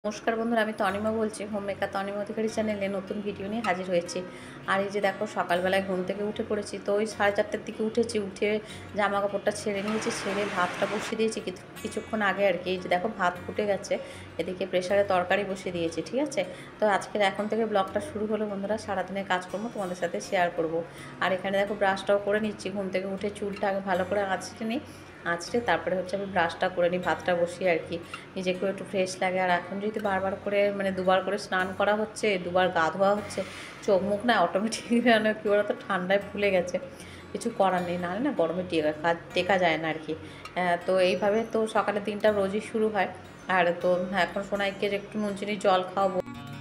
নমস্কার বন্ধুরা, আমি তনিমা বলছি। হোম মেকার তনিমা অধিকারী চ্যানেলে নতুন ভিডিও নিয়ে হাজির হয়েছি। আর এই যে দেখো, সকালবেলায় ঘুম থেকে উঠে পড়েছি। তো ওই 4:30টার দিকে উঠেছি, উঠে জামা কাপড়টা ছেড়ে নিয়েছি, ছেড়ে ভাতটা বসিয়ে দিয়েছি কিছুক্ষণ আগে আর কি। এই যে দেখো, ভাত ফুটে গেছে, এদিকে প্রেশারে তরকারি বসিয়ে দিয়েছি, ঠিক আছে। তো আজকের এখন থেকে ব্লগটা শুরু হলো বন্ধুরা। সারাদিনের কাজকর্ম তোমাদের সাথে শেয়ার করব। আর এখানে দেখো, ব্রাশটাও করে নিচ্ছি। ঘুম থেকে উঠে চুলটা আগে ভালো করে আঁচড়ে নিই, আঁচড়ে তারপরে হচ্ছে আমি ব্রাশটা করে নিই, ভাতটা বসিয়ে আর কি। নিজেকেও একটু ফ্রেশ লাগে। আর এখন যদি বারবার করে দুবার করে স্নান করা হচ্ছে, দুবার গা ধোয়া হচ্ছে, চোখ মুখ না অটোমেটিক যেন কী বলতো ঠান্ডায় ফুলে গেছে। কিছু করার নেই, নাহলে না গরমে টেকা যায় না আর কি। তো এইভাবে তো সকালের দিনটা রোজই শুরু হয়। আর তো এখন সোনাইকে একটু নুন চিনি জল খাওয়াবো।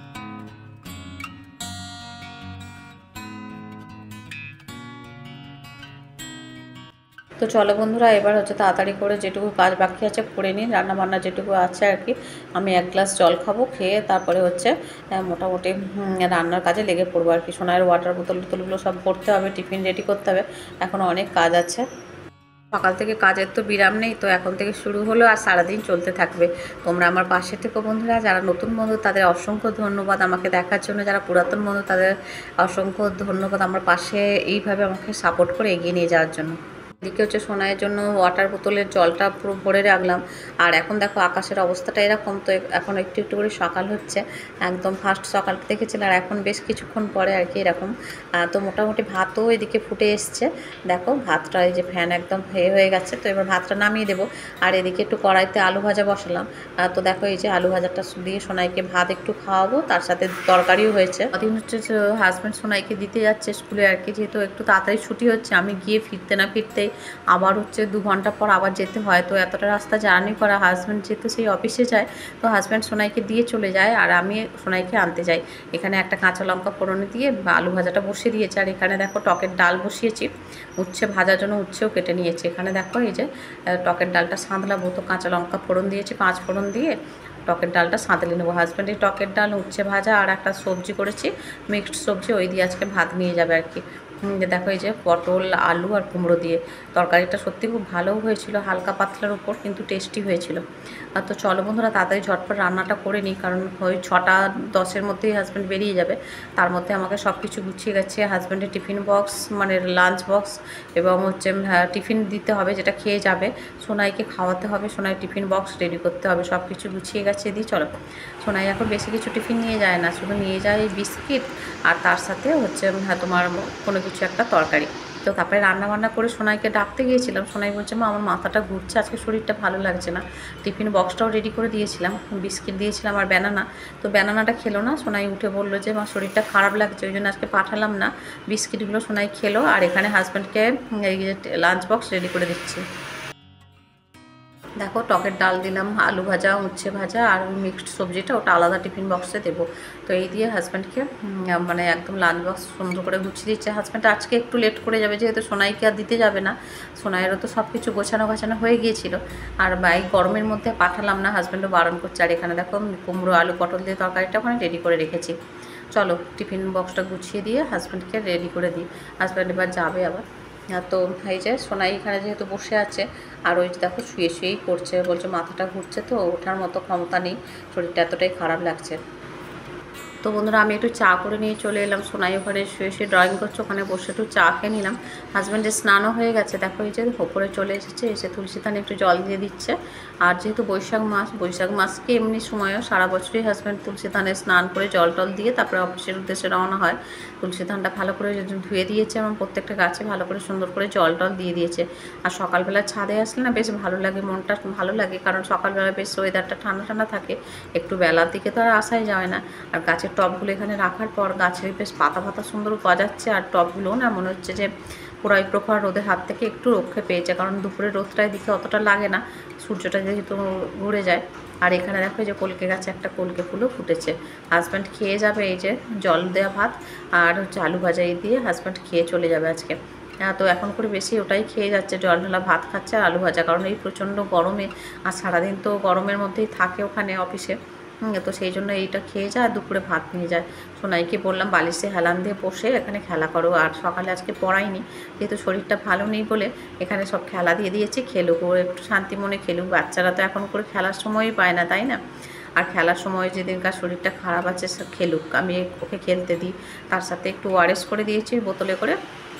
তো চলো বন্ধুরা, এবার হচ্ছে তাড়াতাড়ি করে যেটুকু কাজ বাকি আছে করে নিই। রান্নাবান্না যেটুকু আছে আর কি। আমি 1 গ্লাস জল খাবো, খেয়ে তারপরে হচ্ছে মোটামুটি রান্নার কাজে লেগে পড়বো আর কি। সোনার ওয়াটার বোতলগুলো সব ভরতে হবে, টিফিন রেডি করতে হবে, এখনও অনেক কাজ আছে। সকাল থেকে কাজের তো বিরাম নেই, তো এখন থেকে শুরু হলো আর সারাদিন চলতে থাকবে। তোমরা আমার পাশে থেকো বন্ধুরা। যারা নতুন বন্ধু তাদের অসংখ্য ধন্যবাদ আমাকে দেখার জন্য, যারা পুরাতন বন্ধু তাদের অসংখ্য ধন্যবাদ আমার পাশে এইভাবে আমাকে সাপোর্ট করে এগিয়ে নিয়ে যাওয়ার জন্য। এদিকে হচ্ছে সোনাইয়ের জন্য ওয়াটার বোতলের জলটা পুরো ভরে রাখলাম। আর এখন দেখো, আকাশের অবস্থাটা এরকম। তো এখন একটু একটু করে সকাল হচ্ছে, একদম ফার্স্ট সকাল দেখেছিল, আর এখন বেশ কিছুক্ষণ পরে আর কি এরকম। তো মোটামুটি ভাতও এদিকে ফুটে এসছে। দেখো, ভাতটা এই যে ফ্যান একদম হয়ে গেছে। তো এবার ভাতটা নামিয়ে দেবো। আর এদিকে একটু কড়াইতে আলু ভাজা বসালাম। তো দেখো, এই যে আলু ভাজাটা দিয়ে সোনাইকে ভাত একটু খাওয়াবো, তার সাথে তরকারিও হয়েছে। দিন হচ্ছে হাজব্যান্ড সোনাইকে দিতে যাচ্ছে স্কুলে আর কি। যেহেতু একটু তাড়াতাড়ি ছুটি হচ্ছে, আমি গিয়ে ফিরতে না ফিরতেই আবার হচ্ছে 2 ঘন্টা পর আবার যেতে হয়। তো এতটা রাস্তা জার্নি করা, হাজব্যান্ড যেহেতু সেই অফিসে যায়, তো হাজব্যান্ড সোনাইকে দিয়ে চলে যায় আর আমি সোনাইকে আনতে যাই। এখানে একটা কাঁচা লঙ্কা ফোড়নে দিয়ে আলু ভাজাটা বসিয়ে দিয়েছি। আর এখানে দেখো, টকের ডাল বসিয়েছি। উচ্ছে ভাজার জন্য উচ্ছেও কেটে নিয়েছি। এখানে দেখো, এই যে টকের ডালটা সাঁতলাবো, তো কাঁচা লঙ্কা ফোড়ন দিয়েছি, 5 ফোড়ন দিয়ে টকের ডালটা সাঁতলে নেবো। হাজব্যান্ডের টকের ডাল, উচ্ছে ভাজা আর একটা সবজি করেছি, মিক্সড সবজি, ওই দিয়ে আজকে ভাত নিয়ে যাবে আর কি। দেখো, এই যে পটল, আলু আর কুমড়ো দিয়ে তরকারিটা সত্যি খুব ভালোও হয়েছিল, হালকা পাতলার উপর, কিন্তু টেস্টি হয়েছিল। তো চলো বন্ধুরা, তাড়াতাড়ি ঝটপট রান্নাটা করে নিই, কারণ ওই 6টা 10-এর মধ্যেই হাজব্যান্ড বেরিয়ে যাবে। তার মধ্যে আমাকে সব কিছু গুছিয়ে গেছে। হাজব্যান্ডের টিফিন বক্স, লাঞ্চ বক্স, এবং হচ্ছে টিফিন দিতে হবে, যেটা খেয়ে যাবে। সোনাইকে খাওয়াতে হবে, সোনাই টিফিন বক্স রেডি করতে হবে, সব কিছু গুছিয়ে গেছে। দিই চলো। সোনাই এখন বেশি কিছু টিফিন নিয়ে যায় না, শুধু নিয়ে যায় বিস্কিট, আর তার সাথে হচ্ছে তোমার কোনো কিছু একটা তরকারি। তো তারপরে রান্নাবান্না করে সোনাইকে ডাকতে গিয়েছিলাম। সোনাই বলছে, মা আমার মাথাটা ঘুরছে, আজকে শরীরটা ভালো লাগছে না। টিফিন বক্সটাও রেডি করে দিয়েছিলাম, বিস্কিট দিয়েছিলাম আর ব্যানানা। তো ব্যানানাটা খেলো না। সোনাই উঠে বললো যে, মা শরীরটা খারাপ লাগছে, ওই জন্য আজকে পাঠালাম না। বিস্কিটগুলো সোনাই খেলো। আর এখানে হাজব্যান্ডকে এই লাঞ্চ বক্স রেডি করে দিচ্ছি। দেখো, টকের ডাল দিলাম, আলু ভাজা, উচ্ছে ভাজা, আর মিক্সড সবজিটা ওটা আলাদা টিফিন বক্সে দেবো। তো এই দিয়ে হাজব্যান্ডকে একদম লাঞ্চ বক্স সুন্দর করে গুছিয়ে দিচ্ছে। হাজব্যান্ড আজকে একটু লেট করে যাবে, যেহেতু সোনাইকে আর দিতে যাবে না। সোনাইয়েরও তো সব কিছু গোছানো হয়ে গিয়েছিল। আর এই গরমের মধ্যে পাঠালাম না, হাজব্যান্ডও বারণ করছে। আর এখানে দেখো, কুমড়ো আলু পটল দিয়ে তরকারিটা ওখানে রেডি করে রেখেছি। চলো, টিফিন বক্সটা গুছিয়ে দিয়ে হাজব্যান্ডকে রেডি করে দিই। হাজব্যান্ড এবার যাবে আবার। তো এই যে সোনাই এখানে যেহেতু বসে আছে, আর ওই দেখো শুয়েই করছে, বলছে মাথাটা ঘুরছে, তো ওঠার মতো ক্ষমতা নেই, শরীরটা এতটাই খারাপ লাগছে। তো বন্ধুরা, আমি একটু চা করে নিয়ে চলে এলাম। সোনাই ওখানে শুয়ে ড্রয়িং করছে, ওখানে বসে একটু চা খেয়ে নিলাম। হাজব্যান্ডের স্নানও হয়ে গেছে। দেখো, এই যে ওপরে চলে এসেছে, এসে তুলসী থানে একটু জল দিয়ে দিচ্ছে। আর যেহেতু বৈশাখ মাসকে এমনি সময়ও সারা বছরই হাজব্যান্ড তুলসী থানে স্নান করে জল দিয়ে তারপরে অফিসের উদ্দেশ্যে রওনা হয়। তুলসী থানটা ভালো করে ধুয়ে দিয়েছে এবং প্রত্যেকটা গাছে ভালো করে সুন্দর করে জল দিয়ে দিয়েছে। আর সকালবেলা ছাদে আসলে না বেশ ভালো লাগে, মনটা ভালো লাগে, কারণ সকালবেলা বেশ ওয়েদারটা ঠান্ডা ঠান্ডা থাকে। একটু বেলার দিকে তো আর আসাই যায় না। আর গাছের টবগুলো এখানে রাখার পর গাছের বেশ পাতা সুন্দর গজাচ্ছে। আর টবগুলোও না মনে হচ্ছে যে পুরো প্রখর রোদের হাত থেকে একটু রক্ষে পেয়েছে, কারণ দুপুরের রোদটা এদিকে অতটা লাগে না, সূর্যটা যেহেতু ঘুরে যায়। আর এখানে দেখো, এই যে কলকে গাছে একটা কলকে ফুলও ফুটেছে। হাজব্যান্ড খেয়ে যাবে এই যে জল দেওয়া ভাত আর হচ্ছে আলু ভাজা দিয়ে হাজব্যান্ড খেয়ে চলে যাবে আজকে। তো এখন করে বেশি ওটাই খেয়ে যাচ্ছে, জল ঢালা ভাত খাচ্ছে আর আলু ভাজা, কারণ এই প্রচণ্ড গরমে আর সারাদিন তো গরমের মধ্যেই থাকে ওখানে অফিসে। তো সেই জন্য এইটা খেয়ে যায় আর দুপুরে ভাত নিয়ে যায়। সোনাইকে বললাম বালিশে হেলান দিয়ে বসে এখানে খেলা করো। আর সকালে আজকে পড়াইনি, যেহেতু শরীরটা ভালো নেই বলে এখানে সব খেলা দিয়ে দিয়েছি, খেলুক, ও একটু শান্তি মনে খেলুক। বাচ্চারা তো এখন করে খেলার সময়ই পায় না, তাই না? আর খেলার সময় যেদিনকার শরীরটা খারাপ আছে সে খেলুক, আমি ওকে খেলতে দিই। তার সাথে একটু ওআরএস করে দিয়েছি বোতলে করে,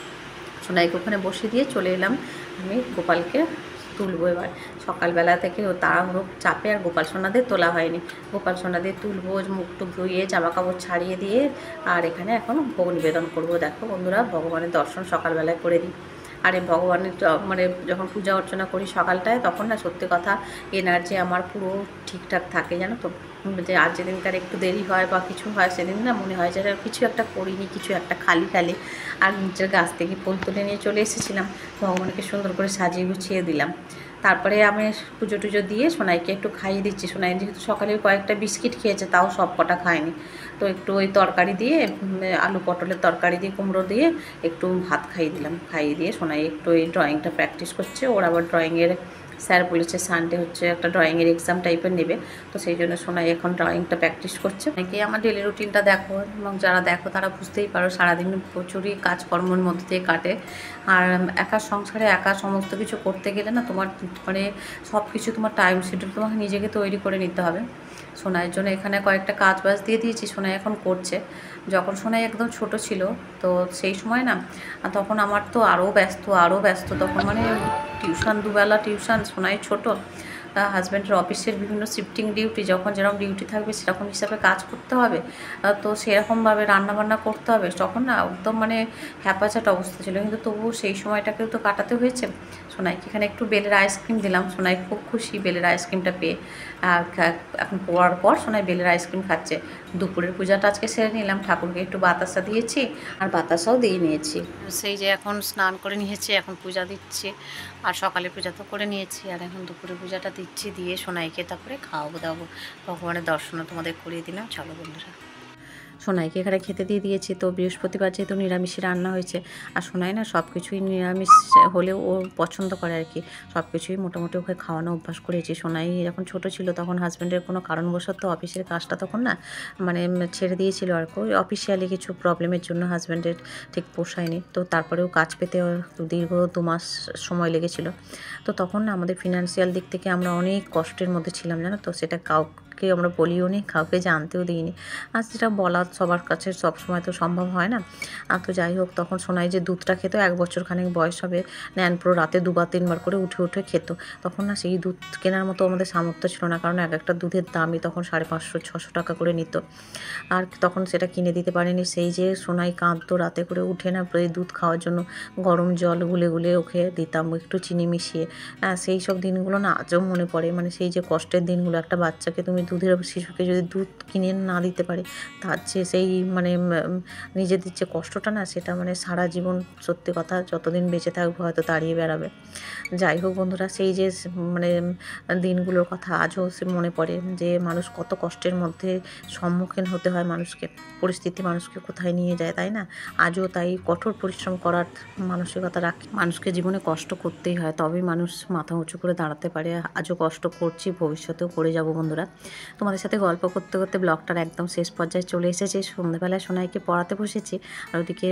সোনাইকে ওখানে বসিয়ে দিয়ে চলে এলাম আমি গোপালকে তুলবো। এবার সকালবেলা থেকে ও তাড়াহুড়ো চাপে আর গোপাল সোনাদের তোলা হয়নি। গোপাল সোনাদের তুলবো, মুখ টুক ধুয়ে জামা কাপড় ছাড়িয়ে দিয়ে, আর এখানে এখন ভোগ নিবেদন করবো। দেখো বন্ধুরা, ভগবানের দর্শন সকালবেলায় করে দিই। আর এই ভগবানের মানে যখন পূজা অর্চনা করি সকালটায়, তখন না সত্যি কথা এনার্জি আমার পুরো ঠিকঠাক থাকে, জানো তো। যে আর যেদিনকার একটু দেরি হয় বা কিছু হয়, সেদিন না মনে হয় যে কিছু একটা করিনি, কিছু একটা খালি খালি। আর নিচের গাছ থেকে ফুল তুলে নিয়ে চলে এসেছিলাম, ভগবানকে সুন্দর করে সাজিয়ে গুছিয়ে দিলাম। তারপরে আমি পুজো টুজো দিয়ে সোনাইকে একটু খাইয়ে দিচ্ছি। সোনাই যেহেতু সকালে কয়েকটা বিস্কিট খেয়েছে, তাও সব কটা খায়নি, তো একটু ওই তরকারি দিয়ে আলু পটলের তরকারি দিয়ে কুমড়ো দিয়ে একটু ভাত খাইয়ে দিলাম। খাইয়ে দিয়ে সোনাই একটু এই ড্রয়িংটা প্র্যাকটিস করছে। ওর আবার ড্রয়িংয়ের স্যার বলেছে সানডে হচ্ছে একটা ড্রয়িংয়ের এক্সাম টাইপের নেবে, তো সেই জন্য সোনাই এখন ড্রয়িংটা প্র্যাকটিস করছে। অনেকে আমার ডেলি রুটিনটা দেখো, এবং যারা দেখো তারা বুঝতেই পারো সারাদিন প্রচুরই কাজকর্মের মধ্যে দিয়ে কাটে। আর একা সংসারে একা সমস্ত কিছু করতে গেলে না তোমার মানে সব কিছু তোমার টাইম শিডিউল তোমাকে নিজেকে তৈরি করে নিতে হবে। সোনাইয়ের জন্য এখানে কয়েকটা কাজ বাজ দিয়ে দিয়েছি, সোনাই এখন করছে। যখন সোনাই একদম ছোট ছিল, তো সেই সময় না তখন আমার তো আরও ব্যস্ত তখন, মানে টিউশন, দুবেলা টিউশন, সোনাই ছোট, হাজব্যান্ডের অফিসের বিভিন্ন শিফটিং ডিউটি, যখন যেরকম ডিউটি থাকবে সেরকম হিসাবে কাজ করতে হবে, তো সেরকমভাবে রান্নাবান্না করতে হবে। তখন না একদম মানে হ্যাপাচাট অবস্থা ছিল, কিন্তু তবুও সেই সময়টাকেও তো কাটাতে হয়েছে। সোনাইকে এখানে একটু বেলের আইসক্রিম দিলাম, সোনাই খুব খুশি বেলের আইসক্রিমটা পেয়ে। আর এখন পড়ার পর সোনাই বেলের আইসক্রিম খাচ্ছে। দুপুরের পূজাটা আজকে সেরে নিলাম, ঠাকুরকে একটু বাতাসা দিয়েছি আর বাতাসাও দিয়ে নিয়েছি। সেই যে এখন স্নান করে নিয়েছি, এখন পূজা দিচ্ছি। আর সকালে পূজা তো করে নিয়েছি, আর এখন দুপুরে পূজাটা দিচ্ছি, দিয়ে সোনাইকে তারপরে খাওয়াবো দাওয়াবো। ভগবানের দর্শনও তোমাদের করিয়ে দিলাম। চলো বন্ধুরা, সোনাইকে এখানে খেতে দিয়ে দিয়েছি। তো বৃহস্পতিবার যেহেতু নিরামিষই রান্না হয়েছে, আর সোনাই না সব কিছুই নিরামিষ হলেও ও পছন্দ করে আর কি, সব কিছুই মোটামুটি ওকে খাওয়ানো অভ্যাস করেছি। সোনাই যখন ছোট ছিল তখন হাজব্যান্ডের কোনো কারণবশত অফিসের কাজটা তখন না মানে ছেড়ে দিয়েছিল আর কি, অফিসিয়ালি কিছু প্রবলেমের জন্য হাজব্যান্ডের ঠিক পোষায়নি। তো তারপরেও কাজ পেতে দীর্ঘ 2 মাস সময় লেগেছিল। তো তখন না আমাদের ফিনান্সিয়াল দিক থেকে আমরা অনেক কষ্টের মধ্যে ছিলাম, জানো তো। সেটা কাউকে আমরা বলিও নি, কাউকে জানতেও দিইনি। আর যেটা বলা সবার কাছে সবসময় তো সম্ভব হয় না। তো যাই হোক, তখন সোনাই যে দুধটা খেত, 1 বছর খানেক বয়স হবে, ন্যানপ্রো রাতে 2বার 3বার করে উঠে খেত। তখন না সেই দুধ কেনার মতো আমাদের সামর্থ্য ছিল না, কারণ একটা দুধের দামই তখন 550-600 টাকা করে নিত। আর তখন সেটা কিনে দিতে পারিনি। সেই যে সোনাই কাঁদতো রাতে করে উঠে না এই দুধ খাওয়ার জন্য, গরম জল গুলে গুলে ওকে দিতাম একটু চিনি মিশিয়ে। সেই সব দিনগুলো না আজও মনে পড়ে, মানে সেই যে কষ্টের দিনগুলো। একটা বাচ্চাকে তুমি শিশুকে যদি দুধ কিনে না দিতে পারে, তার যে সেই মানে নিজেদের যে কষ্টটা না, সেটা মানে সারা জীবন সত্যি কথা যতদিন বেঁচে থাকবো হয়তো তাড়িয়ে বেড়াবে। যাই হোক বন্ধুরা, সেই যে মানে দিনগুলোর কথা আজও মনে পড়ে, যে মানুষ কত কষ্টের মধ্যে সম্মুখীন হতে হয় মানুষকে, পরিস্থিতি মানুষকে কোথায় নিয়ে যায়, তাই না। আজও তাই কঠোর পরিশ্রম করার মানসিকতা রাখি। মানুষকে জীবনে কষ্ট করতেই হয়, তবেই মানুষ মাথা উঁচু করে দাঁড়াতে পারে। আজও কষ্ট করছি, ভবিষ্যতেও করে যাব বন্ধুরা। তোমাদের সাথে গল্প করতে করতে ব্লগটার একদম শেষ পর্যায়ে চলে এসেছে। সন্ধ্যাবেলায় সোনাইকে পড়াতে বসেছি, আর ওদিকে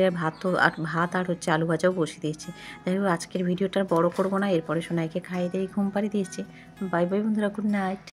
ভাত আর হচ্ছে আলু ভাজাও বসিয়ে দিয়েছি। যাই হোক, আজকের ভিডিওটা বড় করবো না, এরপরে সোনাইকে খাইয়ে দিয়ে ঘুম পাড়িয়ে দিয়েছি। বাই বাই বন্ধুরা, গুড নাইট।